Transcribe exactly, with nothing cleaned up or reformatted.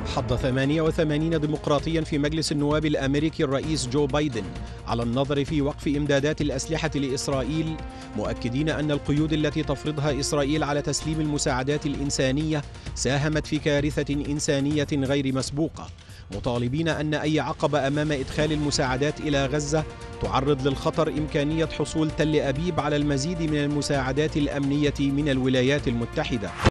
حض ثمانية وثمانين ديمقراطيا في مجلس النواب الأمريكي الرئيس جو بايدن على النظر في وقف إمدادات الأسلحة لإسرائيل، مؤكدين أن القيود التي تفرضها إسرائيل على تسليم المساعدات الإنسانية ساهمت في كارثة إنسانية غير مسبوقة، مطالبين أن أي عقبة أمام إدخال المساعدات إلى غزة تعرض للخطر إمكانية حصول تل أبيب على المزيد من المساعدات الأمنية من الولايات المتحدة.